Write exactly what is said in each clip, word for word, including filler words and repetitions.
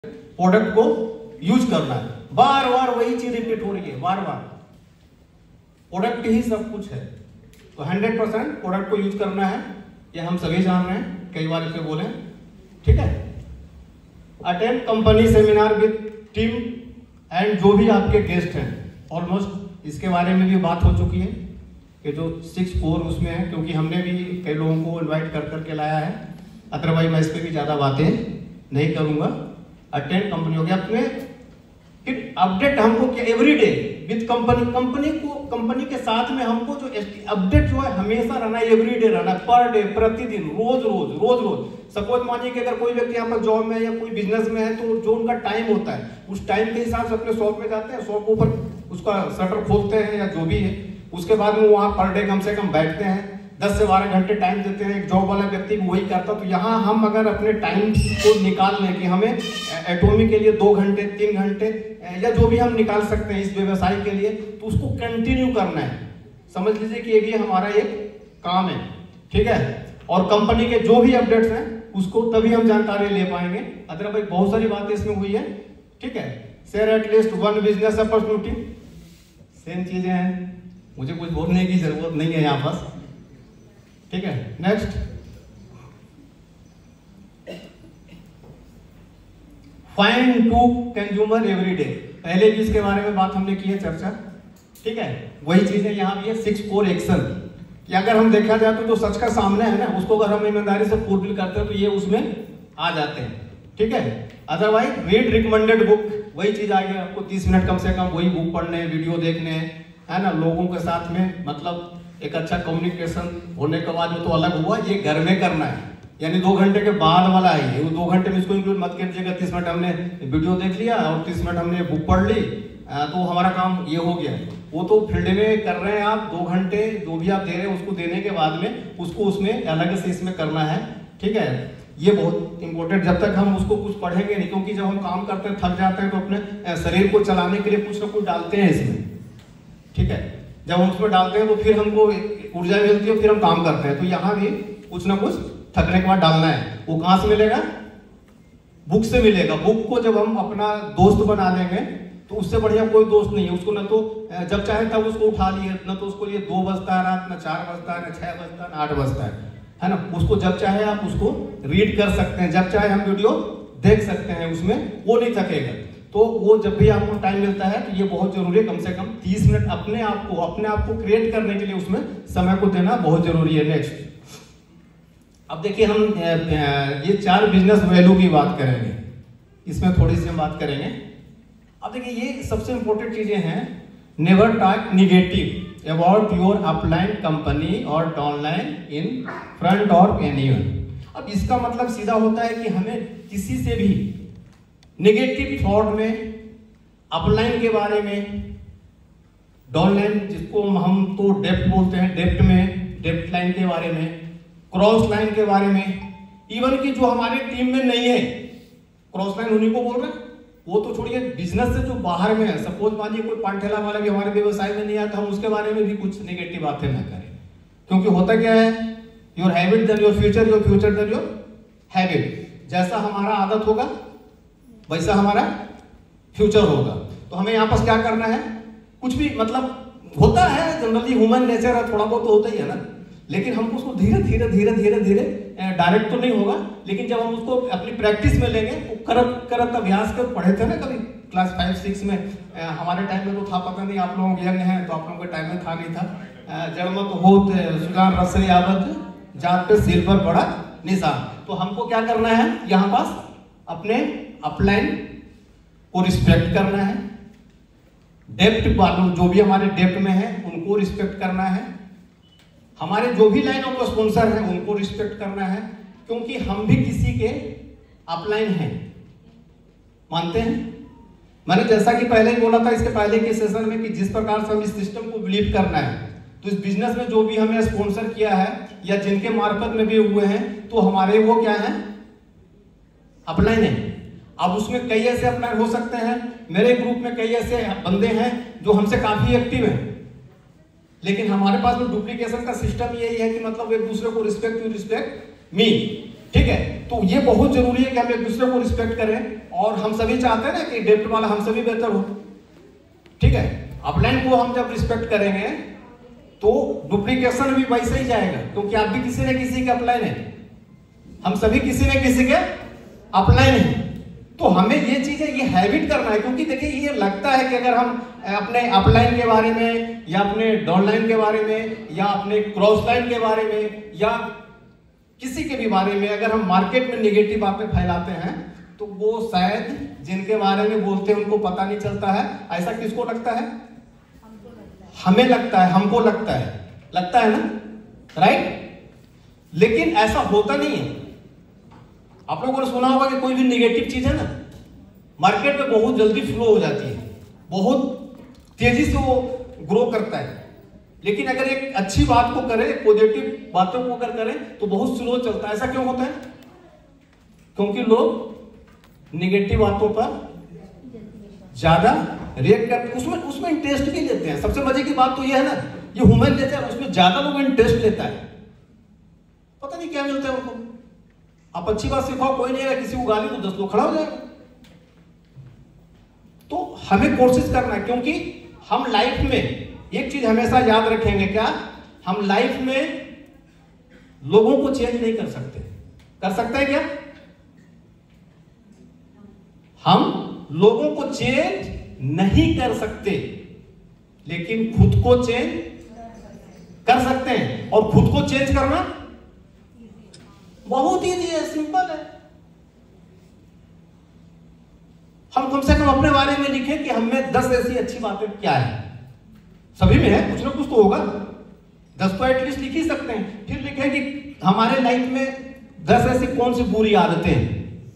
Product को use करना है। बार बार वही चीज रिपीट हो रही है, बार बार प्रोडक्ट ही सब कुछ है। तो हंड्रेड परसेंट प्रोडक्ट को यूज करना है, ये हम सभी जान रहे हैं, कई बार इसे बोले, ठीक है। Attend company seminar with team and जो भी आपके गेस्ट हैं, ऑलमोस्ट इसके बारे में भी बात हो चुकी है कि जो सिक्स फोर उसमें है, क्योंकि हमने भी कई लोगों को इनवाइट कर करके लाया है, अदरवाइज मैं इस पर भी ज़्यादा बातें नहीं करूँगा। अटेंड कंपनी हो गया, अपने फिर अपडेट हमको क्या every day with company, company को कंपनी के साथ में हमको जो अपडेट जो है हमेशा रहना है, एवरी डे रहना है, पर डे, प्रतिदिन, रोज रोज रोज रोज। सपोज मानिए कि अगर कोई व्यक्ति यहाँ पर जॉब में है या कोई बिजनेस में है, तो जो उनका टाइम होता है उस टाइम के हिसाब से अपने शॉप में जाते हैं, शॉप के ऊपर उसका शटर खोलते हैं या जो भी है, उसके बाद में वहाँ पर डे कम से कम बैठते हैं, दस से बारह घंटे टाइम देते हैं। एक जॉब वाला व्यक्ति भी वही करता। तो यहाँ हम अगर अपने टाइम को निकाल लें कि हमें एटोमी के लिए दो घंटे तीन घंटे या जो भी हम निकाल सकते हैं इस व्यवसाय के लिए, तो उसको कंटिन्यू करना है। समझ लीजिए कि ये भी हमारा एक काम है, ठीक है। और कंपनी के जो भी अपडेट्स हैं उसको तभी हम जानकारी ले पाएंगे, अदरवाइज बहुत सारी बातें इसमें हुई है, ठीक है। Share at least one business opportunity, same चीजें हैं, मुझे कुछ बोलने की जरूरत नहीं है यहाँ पास, ठीक है। Next, find to consumer every day, पहले भी इसके बारे में बात हमने की है चर्चा, ठीक है। वही चीजें यहाँ भी है, सिक्स फोर एक्शन कि अगर हम देखा जाए तो जो सच का सामने है ना, उसको अगर हम ईमानदारी से फुलफिल करते हैं तो ये उसमें आ जाते हैं, ठीक है। अदरवाइज रीड रिकमेंडेड बुक, वही चीज आ गया, आपको तीस मिनट कम से कम वही बुक पढ़ने, वीडियो देखने, है ना, लोगों के साथ में मतलब एक अच्छा कम्युनिकेशन होने के बाद में तो अलग हुआ। ये घर में करना है, यानी दो घंटे के बाद वाला है, वो दो घंटे में इसको इंक्लूड मत कीजिएगा। तीस मिनट हमने वीडियो देख लिया और तीस मिनट हमने बुक पढ़ ली, तो हमारा काम ये हो गया। वो तो फील्ड में कर रहे हैं आप, दो घंटे जो भी आप दे रहे हैं उसको देने के बाद में उसको उसमें अलग से इसमें करना है, ठीक है। ये बहुत इंपॉर्टेंट, जब तक हम उसको कुछ पढ़ेंगे नहीं, क्योंकि जब हम काम करते हैं थक जाते हैं तो अपने शरीर को चलाने के लिए कुछ ना कुछ डालते हैं इसमें, ठीक है। जब हम उसमें डालते हैं तो फिर हमको ऊर्जा मिलती है, फिर हम काम करते हैं। तो यहाँ भी कुछ ना कुछ थकने के बाद डालना है। वो कहाँ से मिलेगा? बुक से मिलेगा। बुक को जब हम अपना दोस्त बना लेंगे तो उससे बढ़िया कोई दोस्त नहीं है। उसको न तो जब चाहे तब उसको उठा लिए, न तो उसको ये दो बजता है रात, न चार बजता है, न छह बजता है, न आठ बजता है, है ना। उसको जब चाहे आप उसको रीड कर सकते हैं, जब चाहे हम वीडियो देख सकते हैं, उसमें वो नहीं थकेगा। तो वो जब भी आपको टाइम मिलता है तो ये बहुत जरूरी है, कम से कम तीस मिनट अपने आप को अपने आप को क्रिएट करने के लिए उसमें समय को देना बहुत जरूरी है। नेक्स्ट, अब देखिए हम ये चार बिजनेस वैल्यू की बात करेंगे, इसमें थोड़ी सी हम बात करेंगे। अब देखिए ये सबसे इंपॉर्टेंट चीजें हैं। Never talk negative about your upline company और डाउनलाइन इन फ्रंट और एनीवन। अब इसका मतलब सीधा होता है कि हमें किसी से भी नेगेटिव थॉट में, अपलाइन के बारे में, डाउनलाइन जिसको हम तो डेप्ट बोलते हैं, डेप्ट में, डेप्ट लाइन के बारे में, क्रॉस लाइन के बारे में, इवन कि जो हमारे टीम में नहीं है, क्रॉस लाइन उन्हीं को बोल रहे हैं। वो तो छोड़िए, बिजनेस से जो बाहर में है, सपोज मानिए कोई पानठेला वाला भी हमारे व्यवसाय में नहीं आता, हम उसके बारे में भी कुछ नेगेटिव बातें ना करें, क्योंकि होता क्या है, your habit then your future, your future then your habit. जैसा हमारा आदत होगा वैसा हमारा फ्यूचर होगा। तो हमें यहाँ पर क्या करना है, कुछ भी मतलब होता है, जनरली ह्यूमन नेचर है, थोड़ा बहुत तो होता ही है ना, लेकिन हमको उसको धीरे धीरे धीरे धीरे धीरे डायरेक्ट तो नहीं होगा, लेकिन जब हम उसको अपनी प्रैक्टिस में लेंगे, तो करत करत अभ्यास कर, पढ़े थे ना कभी क्लास फाइव सिक्स में, हमारे टाइम में तो था, पता नहीं आप लोग यंग हैं तो आप लोगों के टाइम में था नहीं था। जड़मत होत सुजान रसरी आवत जात पे सिर पर बड़ा निशान। तो हमको क्या करना है, यहाँ पास अपने अपलाइन को रिस्पेक्ट करना है, डेप्ट वालों जो भी हमारे डेप्ट में है उनको रिस्पेक्ट करना है, हमारे जो भी लाइन ऑफ स्पॉन्सर हैं उनको रिस्पेक्ट करना है, क्योंकि हम भी किसी के अपलाइन हैं, मानते हैं। मैंने जैसा कि पहले ही बोला था इसके पहले के सेशन में कि जिस प्रकार से हम इस सिस्टम को बिलीव करना है, तो इस बिजनेस में जो भी हमें स्पॉन्सर किया है या जिनके मार्फत में भी हुए हैं, तो हमारे वो क्या है, अपलाइन है। अब उसमें कई ऐसे अपलाइन हो सकते हैं, मेरे ग्रुप में कई ऐसे बंदे हैं जो हमसे काफी एक्टिव हैं, लेकिन हमारे पास में डुप्लीकेशन का सिस्टम यही है कि मतलब एक दूसरे को रिस्पेक्ट यू रिस्पेक्ट मी, ठीक है। तो ये बहुत जरूरी है कि हम एक दूसरे को रिस्पेक्ट करें और हम सभी चाहते हैं ना कि डेप्ट वाला हम सभी बेहतर हो, ठीक है। अपलाइन को हम जब रिस्पेक्ट करेंगे तो डुप्लीकेशन भी वैसे ही जाएगा, क्योंकि आप भी किसी न किसी के अपलाइन है, हम सभी किसी न किसी के अपलाइन है। तो हमें ये चीजें, ये हैबिट करना है, क्योंकि देखिए ये लगता है कि अगर हम अपने अपलाइन के बारे में या अपने डाउनलाइन के बारे में या अपने क्रॉस लाइन के बारे में या किसी के भी बारे में अगर हम मार्केट में निगेटिव बातें फैलाते हैं तो वो शायद जिनके बारे में बोलते हैं उनको पता नहीं चलता है। ऐसा किसको लगता है? हमें लगता है, हमको लगता है, लगता है ना, राइट। लेकिन ऐसा होता नहीं है। आप लोगों ने सुना होगा कि कोई भी निगेटिव चीज है ना, मार्केट में बहुत जल्दी फ्लो हो जाती है, बहुत तेजी से वो ग्रो करता है। लेकिन अगर एक अच्छी बात को करें, पॉजिटिव बातों को अगर करें तो बहुत स्लो चलता है। ऐसा क्यों होता है? क्योंकि लोग निगेटिव बातों पर ज्यादा रिएक्ट करते, उसमें उसमें इंटरेस्ट भी लेते हैं। सबसे मजे की बात तो ये है ना, ये ह्यूमन नेचर, उसमें ज्यादा लोग इंटरेस्ट लेता है। पता नहीं क्या मिलता है उनको। आप अच्छी बात सिखाओ, कोई नहीं है, किसी को गाली तो दस लोग खड़ा हो जाएगा। तो हमें कोशिश करना है, क्योंकि हम लाइफ में एक चीज हमेशा याद रखेंगे, क्या हम लाइफ में लोगों को चेंज नहीं कर सकते। कर सकते हैं क्या? हम लोगों को चेंज नहीं कर सकते, लेकिन खुद को चेंज कर सकते हैं। और खुद को चेंज करना बहुत इजी है, सिंपल है। हम कम से कम अपने बारे में लिखें कि हमें दस ऐसी अच्छी बातें क्या है। सभी में है, कुछ ना कुछ तो होगा, दस तो एटलीस्ट लिख ही सकते हैं। फिर लिखें कि हमारे लाइफ में दस ऐसी कौन सी बुरी आदतें हैं।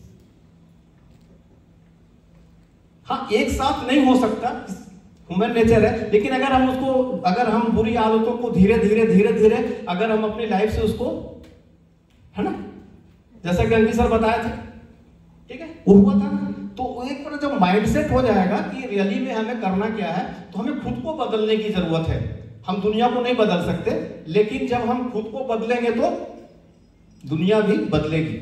हाँ, एक साथ नहीं हो सकता, ह्यूमन नेचर है, लेकिन अगर हम उसको, अगर हम बुरी आदतों को धीरे धीरे धीरे धीरे अगर हम अपनी लाइफ से उसको, है ना, जैसा कि अंकित सर बताए थे, ठीक है, वो हुआ था ना। तो एक बार जब माइंडसेट हो जाएगा कि रियली में हमें करना क्या है, तो हमें खुद को बदलने की जरूरत है। हम दुनिया को नहीं बदल सकते, लेकिन जब हम खुद को बदलेंगे तो दुनिया भी बदलेगी,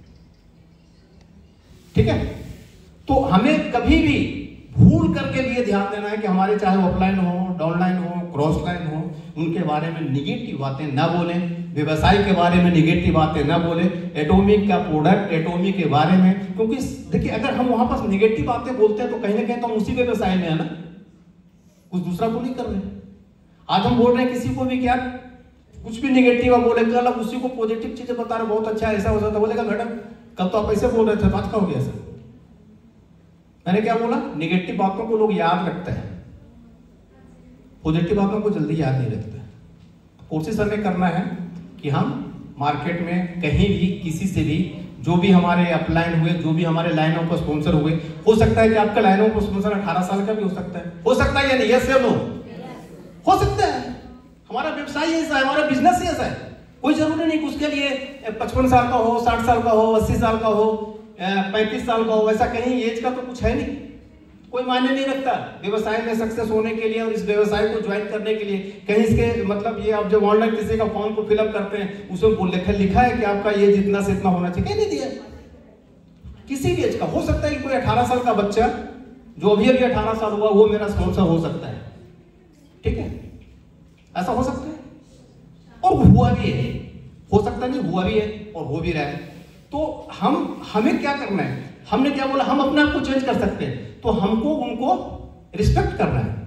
ठीक है। तो हमें कभी भी भूल करके लिए ध्यान देना है कि हमारे चाहे ऑफलाइन हो, डाउनलाइन हो, क्रॉस लाइन हो, उनके बारे में निगेटिव बातें ना बोलें। व्यवसाय के बारे में निगेटिव बातें ना बोलें। एटॉमिक का प्रोडक्ट, एटॉमिक के बारे में, क्योंकि देखिए अगर हम वहां पर निगेटिव बातें बोलते हैं तो कहीं ना कहीं तो हम उसी व्यवसाय में है ना, कुछ दूसरा को नहीं कर रहे। आज हम बोल रहे हैं किसी को भी क्या, कुछ भी निगेटिव बोले, कल आप उसी को पॉजिटिव चीजें बता रहे, बहुत अच्छा ऐसा हो जाता, बोलेगा मैडम कल तो आप ऐसे बोल रहे थे, तो आज क्या हो गया सर? मैंने क्या बोला? निगेटिव बातों को लोग याद रखते हैं, पॉजिटिव बातों को जल्दी याद नहीं रखते। कोशिश हमें करना है कि हम मार्केट में कहीं भी किसी से भी, जो भी हमारे अपलाइन हुए, जो भी हमारे लाइनों को स्पॉन्सर हुए, हो सकता है कि आपका लाइनों को स्पॉन्सर अठारह साल का भी हो सकता है, हो सकता है या नहीं? यस या नो? हो सकता है। हमारा व्यवसाय ऐसा है, हमारा बिजनेस ही ऐसा है। कोई जरूरी नहीं कि उसके लिए पचपन साल का हो, साठ साल का हो, अस्सी साल का हो, पैंतीस साल का हो, वैसा कहीं एज का तो कुछ है नहीं, कोई मायने नहीं रखता। व्यवसाय में सक्सेस होने के लिए और इस व्यवसाय को ज्वाइन करने के लिए कहीं इसके मतलब ये, आप जब ऑनलाइन किसी का फॉर्म को फिलअप करते हैं उसमें लिखा लिखा है कि आपका ये जितना से इतना होना चाहिए, नहीं दिया। किसी भी एज का हो सकता है कि कोई अठारह साल का बच्चा जो अभी अभी अठारह साल हुआ वो मेरा स्पॉन्सर हो सकता है, ठीक है, ऐसा हो सकता है और हुआ भी है, हो सकता नहीं हुआ भी है और हो भी रहा है। तो हम हमें क्या करना है? हमने क्या बोला? हम अपने आप को चेंज कर सकते हैं, तो हमको उनको रिस्पेक्ट करना है।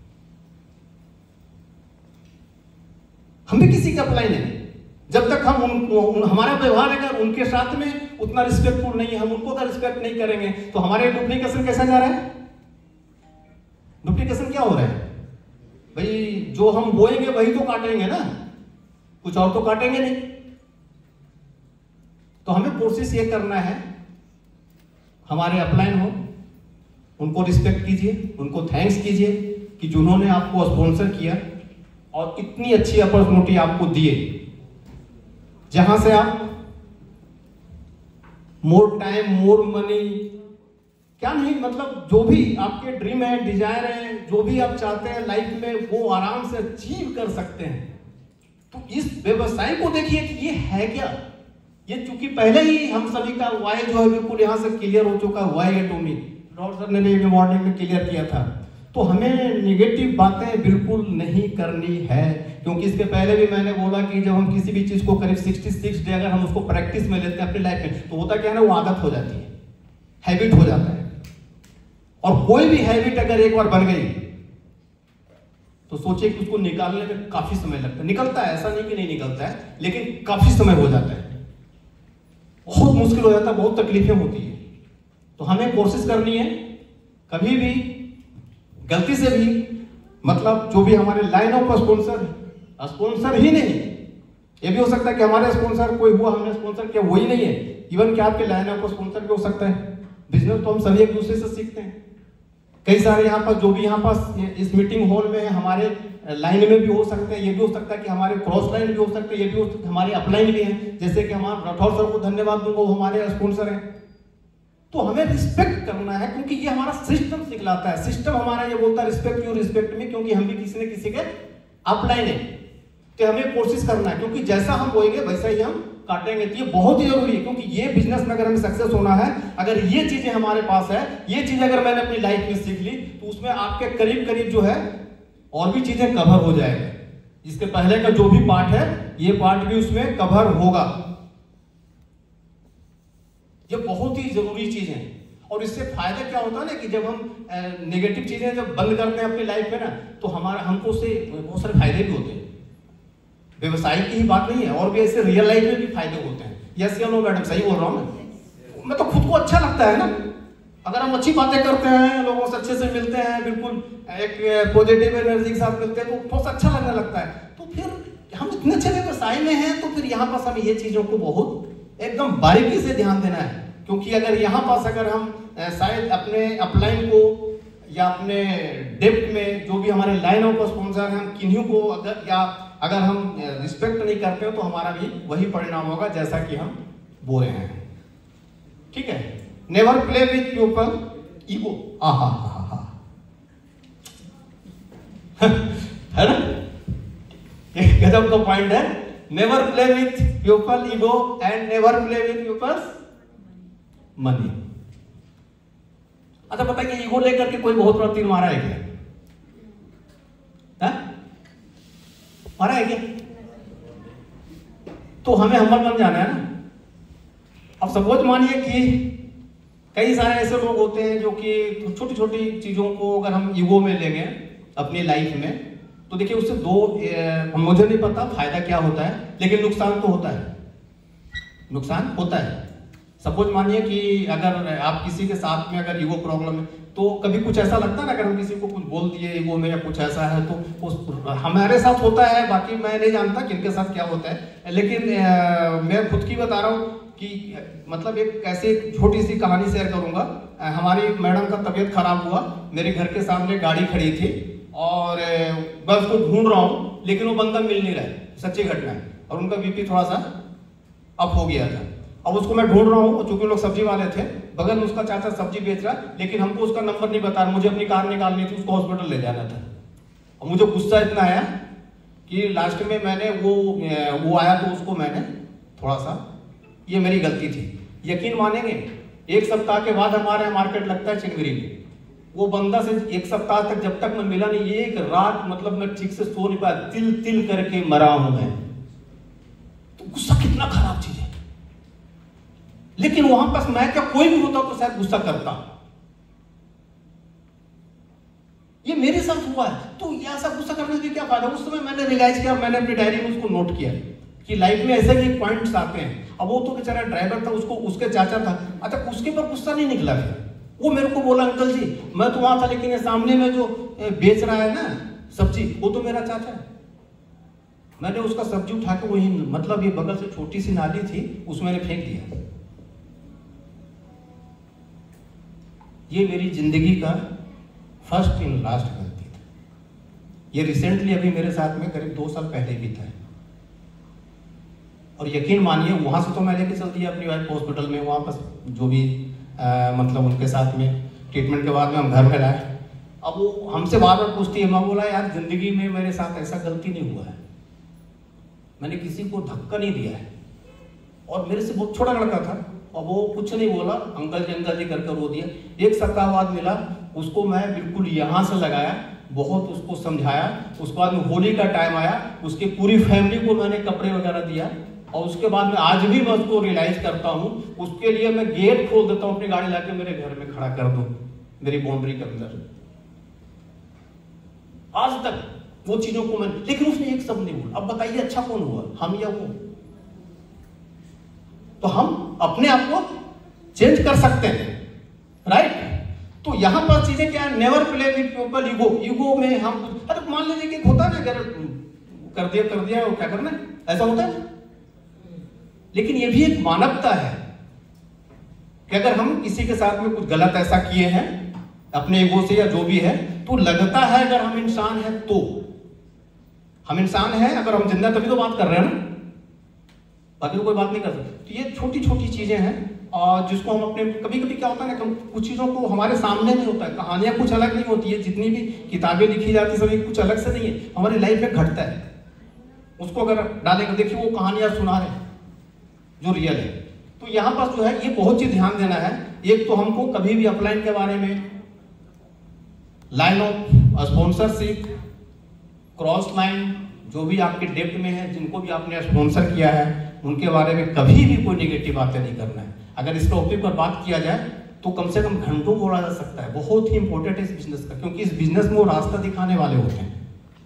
हम भी किसी के अपलाइन है, जब तक हम उनको उन, हमारा व्यवहार अगर उनके साथ में उतना रिस्पेक्टफुल नहीं है, हम उनको अगर रिस्पेक्ट नहीं करेंगे तो हमारे डुप्लीकेशन कैसा जा रहा है? डुप्लीकेशन क्या हो रहा है भाई? जो हम बोएंगे वही तो काटेंगे ना, कुछ और तो काटेंगे नहीं। तो हमें कोशिश ये करना है, हमारे अपलाइन हो उनको रिस्पेक्ट कीजिए, उनको थैंक्स कीजिए कि जिन्होंने आपको स्पॉन्सर किया और इतनी अच्छी अपॉर्चुनिटी आपको दिए, जहां से आप मोर टाइम मोर मनी क्या नहीं, मतलब जो भी आपके ड्रीम है, डिजायर है, जो भी आप चाहते हैं लाइफ में वो आराम से अचीव कर सकते हैं। तो इस व्यवसाय को देखिए कि ये है क्या, ये चूंकि पहले ही हम सभी का वाई जो है बिल्कुल यहाँ से क्लियर हो चुका है, वाई एटोमी डॉक्टर सर ने भी मॉर्निंग में क्लियर किया था। तो हमें निगेटिव बातें बिल्कुल नहीं करनी है, क्योंकि इसके पहले भी मैंने बोला कि जब हम किसी भी चीज को करीब छियासठ डे अगर हम उसको प्रैक्टिस में लेते हैं अपनी लाइफ में, तो होता क्या है ना, वो आदत हो जाती है, हैबिट हो जाता है। और कोई भी हैबिट अगर एक बार बन गई तो सोचिए कि उसको निकालने में काफी समय लगता है। निकलता है, ऐसा नहीं कि नहीं निकलता है, लेकिन काफी समय हो जाता है, बहुत मुश्किल हो जाता है, बहुत तकलीफें होती है। तो हमें कोशिश करनी है कभी भी गलती से भी, मतलब जो भी हमारे लाइन ऑफ स्पॉन्सर स्पॉन्सर ही नहीं, ये भी हो सकता है कि हमारे स्पॉन्सर कोई हुआ, हमने स्पॉन्सर किया, वही नहीं है। इवन क्या आपके लाइन ऑफ स्पॉन्सर भी हो सकता है। बिजनेस तो हम सभी एक दूसरे से सीखते हैं। कई सारे यहाँ पर जो भी यहाँ पास इस मीटिंग हॉल में है, हमारे लाइन में भी हो सकते हैं, ये भी हो सकता है कि हमारे क्रॉस लाइन भी हो सकते हैं, ये भी हो सकता है हमारे अपलाइन भी हैं। जैसे कि हमारे राठौर सर को धन्यवाद दूंगा, वो हमारे स्पॉन्सर हैं। तो हमें रिस्पेक्ट करना है, क्योंकि ये हमारा सिस्टम सिखलाता है। सिस्टम हमारा ये बोलता है रिस्पेक्ट यू रिस्पेक्ट मी, क्योंकि हम भी किसी न किसी के अपलाइन है। तो हमें कोशिश करना है, क्योंकि जैसा हम बोएंगे वैसा ही हम काटेंगे। तो ये बहुत ही जरूरी है, क्योंकि ये बिजनेस में अगर हमें सक्सेस होना है, अगर ये चीजें हमारे पास है, ये चीज अगर मैंने अपनी लाइफ में सीख ली, तो उसमें आपके करीब करीब जो है और भी चीजें कवर हो जाएंगे। इसके पहले का जो भी पार्ट है, ये पार्ट भी उसमें कवर होगा। ये बहुत ही जरूरी चीज है। और इससे फायदा क्या होता है ना, कि जब हम नेगेटिव चीजें जब बंद करते हैं अपनी लाइफ में ना, तो हमारा हमको उससे बहुत सारे फायदे भी होते हैं। व्यवसाय की ही बात नहीं है, और भी ऐसे रियल लाइफ में भी फायदे होते हैं। यस या नो मैडम, सही बोल रहा हूँ मैं? मैं तो खुद को अच्छा लगता है ना, अगर हम अच्छी बातें करते हैं, लोगों से अच्छे से मिलते हैं, बिल्कुल एक पॉजिटिव एनर्जी के साथ मिलते हैं, तो बहुत अच्छा लगने लगता है। तो फिर हम इतने अच्छे व्यवसाय में हैं, तो फिर यहाँ पर हमें ये चीजों को बहुत एकदम बारीकी से ध्यान देना है। क्योंकि अगर यहाँ पास अगर हम शायद अपने अपलाइन को या अपने डेप्ट में जो भी हमारे लाइन ऑफ स्पॉन्सर हैं, हम किन्हीं को अगर या अगर हम रिस्पेक्ट नहीं करते हो, तो हमारा भी वही परिणाम होगा जैसा कि हम बोल रहे हैं। ठीक है, never play with people ego. आहा हा हा है ना, गजब का पॉइंट है। Never play with people ego and never play with people's money. अच्छा, पता है कि ईगो लेकर के कोई बहुत बड़ा तीर मारा है क्या? है? मारा है क्या? तो हमें हम्बल बन जाना है ना। अब सपोज मानिए कि कई सारे ऐसे लोग होते हैं जो कि छोटी छोटी चीजों को अगर हम ईगो में लेंगे अपनी लाइफ में, तो देखिए उससे दो ए, मुझे नहीं पता फायदा क्या होता है, लेकिन नुकसान तो होता है, नुकसान होता है। सपोज मानिए कि अगर आप किसी के साथ में अगर ईगो प्रॉब्लम है, तो कभी कुछ ऐसा लगता है ना, अगर हम किसी को कुछ बोल दिए ईगो में या कुछ ऐसा है, तो उस हमारे साथ होता है। बाकी मैं नहीं जानता किनके साथ क्या होता है, लेकिन आ, मैं खुद की बता रहा हूँ कि मतलब एक ऐसी छोटी सी कहानी शेयर करूंगा। हमारी मैडम का तबीयत खराब हुआ, मेरे घर के सामने गाड़ी खड़ी थी और मैं उसको ढूंढ रहा हूँ, लेकिन वो बंदा मिल नहीं रहा है, सच्ची घटना है। और उनका बीपी थोड़ा सा अप हो गया था। अब उसको मैं ढूंढ रहा हूँ, चूंकि लोग सब्जी वाले थे, बगल में उसका चाचा सब्जी बेच रहा, लेकिन हमको उसका नंबर नहीं बता रहा। मुझे अपनी कार निकालनी थी, उसको हॉस्पिटल ले जाना था। और मुझे गुस्सा इतना आया कि लास्ट में मैंने वो वो आया तो उसको मैंने थोड़ा सा, ये मेरी गलती थी। यकीन मानेंगे, एक सप्ताह के बाद हमारे यहाँ मार्केट लगता है चिंगरी में, वो बंदा से एक सप्ताह तक जब तक मैं मिला नहीं, एक रात मतलब मैं ठीक से सो नहीं पाया, तिल तिल करके मरा हूं मैं। तो गुस्सा कितना खराब चीज है। लेकिन वहां पास मैं क्या, कोई भी होता तो शायद गुस्सा करता। ये मेरे साथ हुआ है, तो ऐसा गुस्सा करने से क्या फायदा। उस समय मैंने रियलाइज किया, मैंने अपनी डायरी में उसको नोट किया कि लाइफ में ऐसे भी पॉइंट्स आते हैं। अब वो तो बेचारा ड्राइवर था, उसको उसके चाचा था, अच्छा उसके पर गुस्सा नहीं निकला है। वो मेरे को बोला, अंकल जी मैं तो वहां था, लेकिन ये सामने में जो बेच रहा है ना सब्जी, वो तो मेरा चाचा है। मैंने उसका सब्जी उठा के वही, मतलब ये बगल से छोटी सी नाली थी, उसमें मैंने फेंक दिया। ये मेरी जिंदगी का फर्स्ट इन लास्ट गलती था। ये रिसेंटली अभी मेरे साथ में करीब दो साल पहले भी था। और यकीन मानिए, वहां से तो मैं लेके चल दिया अपनी वाइफ हॉस्पिटल में, वहां पर जो भी आ, मतलब उनके साथ में ट्रीटमेंट के बाद में हम घर में लाए। अब वो हमसे बार बार पूछती है, मैं बोला यार जिंदगी में मेरे साथ ऐसा गलती नहीं हुआ है, मैंने किसी को धक्का नहीं दिया है, और मेरे से बहुत छोटा लड़का था और वो कुछ नहीं बोला, अंकल जी अंकल जी करके रो दिया। एक सप्ताह बाद मिला, उसको मैं बिल्कुल यहाँ से लगाया, बहुत उसको समझाया। उसके बाद में होली का टाइम आया, उसकी पूरी फैमिली को मैंने कपड़े वगैरह दिया और उसके बाद में आज भी मैं उसको रियलाइज करता हूँ, उसके लिए मैं गेट खोल देता हूँ, अपनी गाड़ी लाके मेरे घर में खड़ा कर दूँ, मेरी बाउंड्री के अंदर। आज तक वो चीजों को मैं, लेकिन उसने एक शब्द नहीं बोला। अब बताइए अच्छा कौन हुआ, हम या वो? तो हम अपने आप को चेंज कर सकते हैं, राइट? तो यहां पर चीजें क्या है, never play with people ego. Ego में हम, अरे मान लीजिए कि होता है ना, अगर कर दिया कर दिया और क्या करना है, ऐसा होता है। लेकिन ये भी एक मानवता है कि अगर हम किसी के साथ में कुछ गलत ऐसा किए हैं अपने ईगो से या जो भी है, तो लगता है अगर हम इंसान हैं तो हम इंसान हैं, अगर हम जिंदा तभी तो बात कर रहे हैं ना, बाकी तो कोई बात नहीं कर सकते। तो ये छोटी छोटी चीजें हैं और जिसको हम अपने, कभी कभी क्या होता है ना, कुछ चीजों को हमारे सामने नहीं होता है, कहानियां कुछ अलग नहीं होती है, जितनी भी किताबें लिखी जाती सभी कुछ अलग से नहीं है, हमारी लाइफ में घटता है। उसको अगर डालेंगे, देखिए वो कहानियां सुना रहे जो रियल है। तो यहाँ पर जो है ये बहुत चीज ध्यान देना है। एक तो हमको कभी भी अपलाइन के बारे में, line of sponsorship, cross line, जो भी आपके डेप्ट में है, जिनको भी आपने स्पॉन्सर किया है, उनके बारे में कभी भी कोई नेगेटिव बातें नहीं करना है। अगर इस टॉपिक पर बात किया जाए तो कम से कम घंटों बोला जा सकता है। बहुत ही इंपॉर्टेंट है इस बिजनेस का, क्योंकि इस बिजनेस में वो रास्ता दिखाने वाले होते हैं,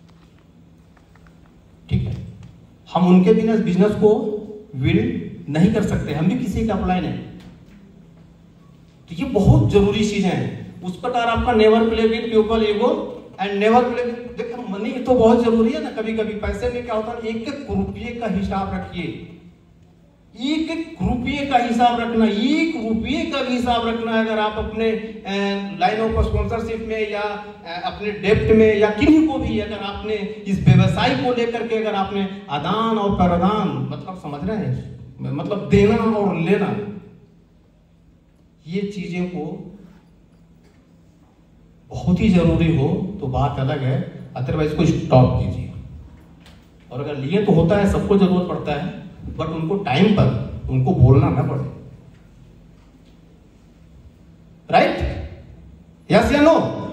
ठीक है? हम उनके बिना इस बिजनेस को बिल्ड नहीं कर सकते, हम भी किसी का अपलाइन है। तो ये बहुत जरूरी चीजें हैं। उस प्रकार आपका never play with people ego and never play with, देखो मनी तो बहुत जरूरी है ना। कभी कभी पैसे में क्या होता है, एक एक रुपये का हिसाब रखिए, एक एक रुपये का हिसाब रखना, एक रुपये का भी हिसाब रखना है। अगर आप अपने लाइन ऑफ स्पॉन्सरशिप में या अपने डेप्ट में या किन्हीं को भी, अगर आपने इस व्यवसाय को लेकर के अगर आपने आदान और प्रदान, मतलब समझ रहे हैं, मतलब देना और लेना, ये चीजें को बहुत ही जरूरी हो तो बात अलग है, अदरवाइज को स्टॉप कीजिए। और अगर लिए तो होता है, सबको जरूरत पड़ता है, बट उनको टाइम पर उनको बोलना ना पड़े, राइट? यस या नो?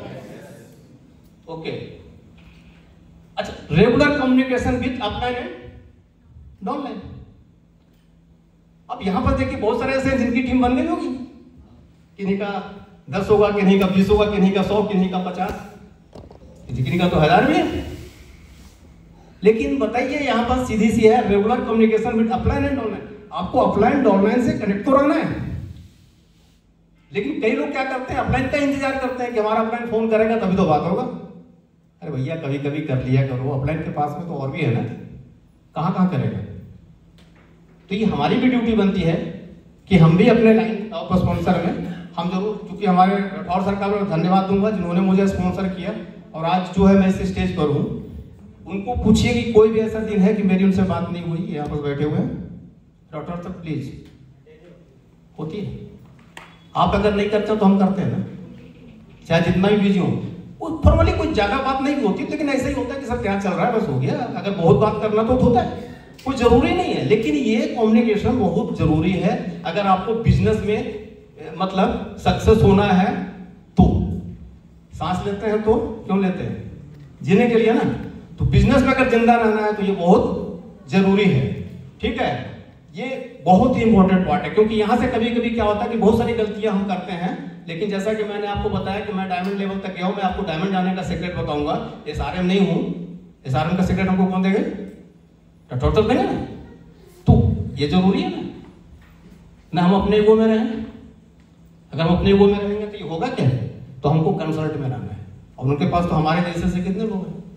ओके। अच्छा, regular communication with upline and downline. अब यहां पर देखिए बहुत सारे ऐसे हैं जिनकी टीम बन गई होगी, किन्हीं का दस होगा, किन्हीं का बीस होगा, किन्हीं का सौ, किन्हीं का पचास, किन्हीं का तो हजार भी है। लेकिन बताइए यहां पर सीधी सी है, regular communication with upline and downline. आपको अपलाइन डाउनलाइन से कनेक्ट तो रहना है, लेकिन कई लोग क्या करते हैं, अपलाइन का इंतजार करते हैं कि हमारा अपलाइन फोन करेगा तभी तो बात होगा। अरे भैया कभी कभी कर लिया करो, अपलाइन के पास में तो और भी है ना, कहां कहां करेगा। तो ये हमारी भी ड्यूटी बनती है कि हम भी अपने लाइन ऑफ स्पॉन्सर में हम जरूर, क्योंकि हमारे और सरकार को धन्यवाद दूंगा जिन्होंने मुझे स्पॉन्सर किया और आज जो है मैं इस स्टेज पर हूँ। उनको पूछिए कि कोई भी ऐसा दिन है कि मेरी उनसे बात नहीं हुई, यहाँ पर बैठे हुए हैं डॉक्टर साहब, प्लीज होती है। आप अगर नहीं करते तो हम करते हैं ना, चाहे जितना भी बिजी हो। फॉर्मली कोई ज्यादा बात नहीं होती, लेकिन ऐसा ही होता है कि सर क्या चल रहा है, बस हो गया। अगर बहुत बात करना तो होता है, कोई जरूरी नहीं है, लेकिन ये कम्युनिकेशन बहुत जरूरी है। अगर आपको बिजनेस में मतलब सक्सेस होना है तो, सांस लेते हैं तो क्यों लेते हैं, जीने के लिए ना। तो बिजनेस में अगर जिंदा रहना है तो ये बहुत जरूरी है, ठीक है? ये बहुत ही इंपॉर्टेंट पार्ट है, क्योंकि यहां से कभी कभी क्या होता है कि बहुत सारी गलतियां हम करते हैं। लेकिन जैसा कि मैंने आपको बताया कि मैं डायमंड लेवल तक गया हूं, मैं आपको डायमंड जाने का सीक्रेट बताऊंगा। एसआरएम नहीं हूं, एसआरएम का सीक्रेट हमको कौन देंगे, टोटल देंगे ना। तो ये जरूरी है ना, ना हम अपने ईगो में रहें। अगर हम अपने ईगो में रहेंगे तो ये होगा क्या, तो हमको कंसल्ट में रहना है, और उनके पास तो हमारे जैसे से कितने लोग हैं,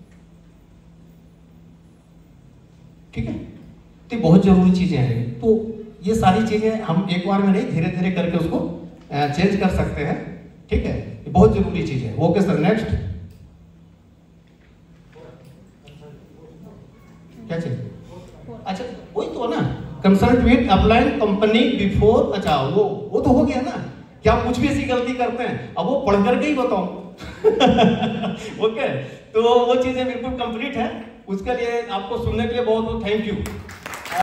ठीक है? तो बहुत जरूरी चीजें हैं। तो ये सारी चीजें हम एक बार में नहीं, धीरे धीरे करके उसको चेंज कर सकते हैं, ठीक है? ये बहुत जरूरी चीज है। ओके सर, नेक्स्ट क्या चीज? अच्छा वही तो ना, consult with upline company before. अच्छा वो वो तो हो गया ना, क्या आप कुछ भी ऐसी गलती करते हैं, अब वो पढ़ करके ही बताओ। ओके, तो वो चीजें बिल्कुल कंप्लीट है। उसके लिए आपको सुनने के लिए बहुत बहुत थैंक यू।